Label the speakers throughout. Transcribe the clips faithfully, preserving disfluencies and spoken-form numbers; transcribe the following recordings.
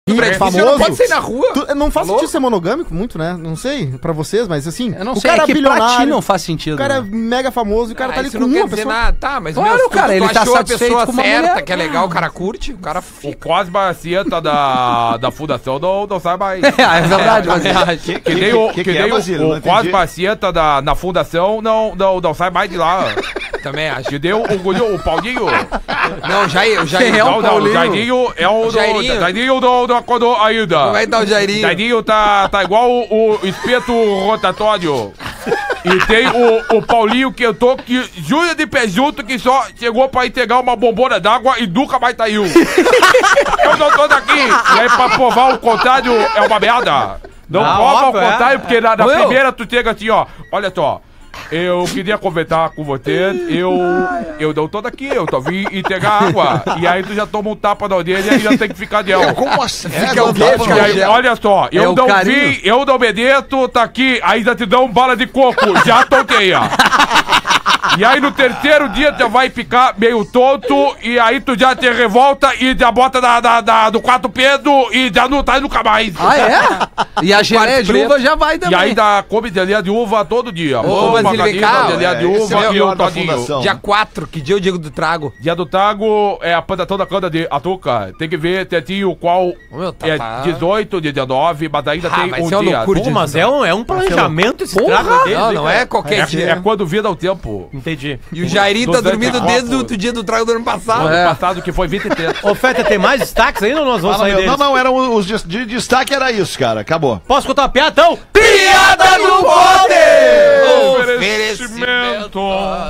Speaker 1: Rico,
Speaker 2: famoso.
Speaker 1: Você não pode sair na rua.
Speaker 2: Tu, não faz
Speaker 1: Falou?
Speaker 2: sentido ser monogâmico muito, né? Não sei, pra vocês, mas assim,
Speaker 3: Eu não
Speaker 2: o
Speaker 3: sei,
Speaker 2: cara
Speaker 3: é que
Speaker 2: bilionário,
Speaker 3: pra ti não faz sentido.
Speaker 2: o cara é
Speaker 3: né?
Speaker 2: mega famoso e o cara
Speaker 1: Ah,
Speaker 2: tá ali
Speaker 1: isso
Speaker 2: com
Speaker 1: não quer
Speaker 2: uma
Speaker 1: dizer
Speaker 2: pessoa.
Speaker 1: nada. Tá, mas
Speaker 3: Claro,
Speaker 1: meu,
Speaker 3: cara,
Speaker 1: tu,
Speaker 3: ele
Speaker 1: tu
Speaker 3: tá
Speaker 1: achou a
Speaker 3: satisfeito
Speaker 1: pessoa
Speaker 3: com uma
Speaker 1: certa,
Speaker 3: mulher.
Speaker 1: que é legal, o cara curte, o cara
Speaker 4: O
Speaker 1: fica.
Speaker 4: Cosme Bacieta da, da fundação não, não sai mais.
Speaker 3: É, é verdade, mas
Speaker 4: Que, que nem o,
Speaker 5: que
Speaker 4: que
Speaker 5: que
Speaker 4: nem
Speaker 5: é,
Speaker 4: o,
Speaker 5: Basílio? Não
Speaker 4: o Cosme
Speaker 5: entendi.
Speaker 4: Bacieta da, na fundação não, não, não sai mais de lá.
Speaker 1: Também acho.
Speaker 4: Que nem o, o, o Paulinho.
Speaker 1: Não, Jair, o Jair.
Speaker 3: Quem é o
Speaker 4: não, não, o
Speaker 3: Paulinho?
Speaker 4: Jairinho é o do,
Speaker 1: Jairinho.
Speaker 4: Jairinho do, do, do, do ainda.
Speaker 1: Como é que tá o Jairinho?
Speaker 4: Jairinho tá, tá igual o, o espeto rotatório. E tem o, o Paulinho Quentor, que Júlia de pé junto, que só chegou pra entregar uma bombona d'água e nunca mais saiu. Eu não tô daqui. E aí, pra provar o contrário, é uma merda. Não
Speaker 3: Ah,
Speaker 4: prova
Speaker 3: óbvio,
Speaker 4: o contrário,
Speaker 3: é.
Speaker 4: porque na, na
Speaker 1: Will.
Speaker 4: primeira tu chega assim, ó. Olha só. Eu queria conversar com você, eu, eu não tô daqui, eu tô vim entregar água. E aí tu já toma um tapa na orelha e já tem que ficar de el.
Speaker 5: Como assim?
Speaker 1: Fica o quê?
Speaker 5: dá pra-
Speaker 1: Fica
Speaker 4: E aí,
Speaker 1: gel.
Speaker 4: olha só, eu
Speaker 3: o
Speaker 4: não
Speaker 3: carinho.
Speaker 4: vim, eu não obedeço, tá aqui, ainda te dão bala de coco, já tonteia. E aí no terceiro dia tu já vai ficar meio tonto, e aí tu já te revolta e já bota da, da, da- do quarto peso e já não tá nunca mais.
Speaker 3: Ah, é? E a geleia de
Speaker 1: preto.
Speaker 3: uva já vai
Speaker 4: E
Speaker 3: também.
Speaker 4: ainda come geleia de uva todo dia.
Speaker 1: Ô,
Speaker 4: Uma
Speaker 1: Basílio, vem
Speaker 4: cadinha,
Speaker 1: cá,
Speaker 4: geleia de
Speaker 5: é, esse é
Speaker 4: uva
Speaker 5: o
Speaker 4: e um
Speaker 5: pior da
Speaker 4: todinho.
Speaker 5: fundação.
Speaker 1: Dia quatro, que dia eu digo do trago?
Speaker 4: Dia do tago é a plantação da cana de açúcar. Tem que ver, Tetinho, qual
Speaker 1: Ô, meu, tá-
Speaker 4: é
Speaker 1: tá-
Speaker 4: dezoito, dezenove, mas ainda
Speaker 1: Ah,
Speaker 4: tem
Speaker 1: vai
Speaker 4: um
Speaker 1: ser uma
Speaker 4: dia.
Speaker 1: loucura
Speaker 6: Pô, mas é um, é um planejamento esse trago deles,
Speaker 1: Não,
Speaker 6: hein,
Speaker 1: não
Speaker 6: cara?
Speaker 1: é qualquer
Speaker 4: É,
Speaker 1: dia.
Speaker 4: é quando vida o tempo.
Speaker 6: Entendi.
Speaker 1: E o Jairinho tá
Speaker 4: Dos
Speaker 1: dormindo
Speaker 4: anticorpos.
Speaker 1: desde o outro dia do trago do ano passado.
Speaker 4: Ano
Speaker 3: É.
Speaker 4: passado que foi vinte e três.
Speaker 6: Ô, Feta, tem mais destaques ainda ou nós vamos
Speaker 5: Fala,
Speaker 6: sair
Speaker 5: meu.
Speaker 6: deles?
Speaker 5: Não, não, eram os de, de destaque, era isso, cara. Acabou.
Speaker 6: Posso contar uma piada, então?
Speaker 1: Piada do poder!
Speaker 4: Oferecimento.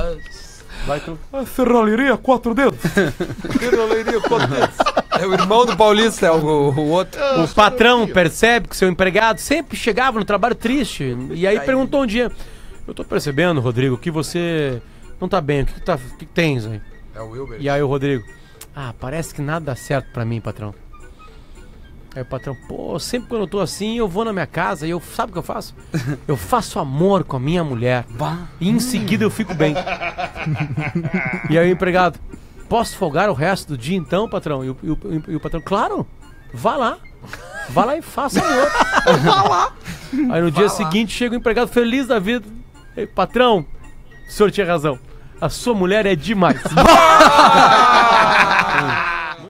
Speaker 4: A serralheria quatro dedos.
Speaker 1: É o irmão do Paulista, é o, o outro.
Speaker 6: O patrão percebe que seu empregado sempre chegava no trabalho triste. E aí perguntou um dia: eu tô percebendo, Rodrigo, que você não tá bem. O que, que, tá, o que, que tens aí?
Speaker 1: É o Wilber.
Speaker 6: E aí o Rodrigo: ah, parece que nada dá certo pra mim, patrão. Aí o patrão: pô, sempre quando eu tô assim, eu vou na minha casa e eu, sabe o que eu faço? Eu faço amor com a minha mulher. E em seguida eu fico bem. E aí o empregado: posso folgar o resto do dia então, patrão? E o, e o, e o patrão: claro, vá lá. Vá lá e faça amor. Vá lá. Aí no dia seguinte chega o empregado feliz da vida. Ei, patrão, o senhor tinha razão. A sua mulher é demais.